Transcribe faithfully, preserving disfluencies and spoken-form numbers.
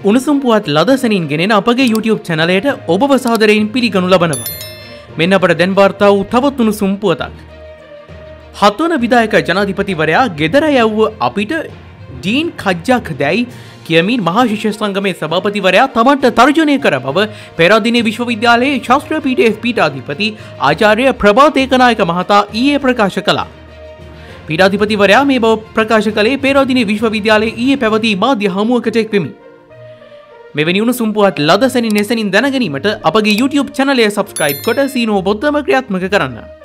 උණුසුම් පුවත් ලදසනින් ගෙනෙන අපගේ YouTube channelයට ඔබව සාදරයෙන් පිළිගනු ලබනවා. මෙන්න අපට දැන් වාර්තා වූ තවත් උණුසුම් පුවතක්. හත්වන විධායක ජනාධිපතිවරයා ගෙදර යවුව අපිට ජීන් කජ්ජක් දැයි කියමින් මහා ශිෂ්‍ය සංගමේ සභාපතිවරයා තමන්ට තර්ජනය කර බව පෙරදිනේ විශ්වවිද්‍යාලයේ ශාස්ත්‍රීය පීඨයේ පීඨාධිපති ආචාර්ය ප්‍රභාත් ඒකනායක මහතා ඊයේ ප්‍රකාශ කළා. පීඨාධිපතිවරයා මේ බව ප්‍රකාශ කළේ පෙරදිනේ විශ්වවිද්‍යාලයේ ඊයේ පැවති මාධ්‍ය හමුවකට එක්වෙමින්. මෙවැනි උණුසුම් පුවත් ලදසනින් එසනින් දැනගැනීමට අපගේ YouTube channel එක subscribe කොට සීනුව බොත්තම ක්‍රියාත්මක කරන්න.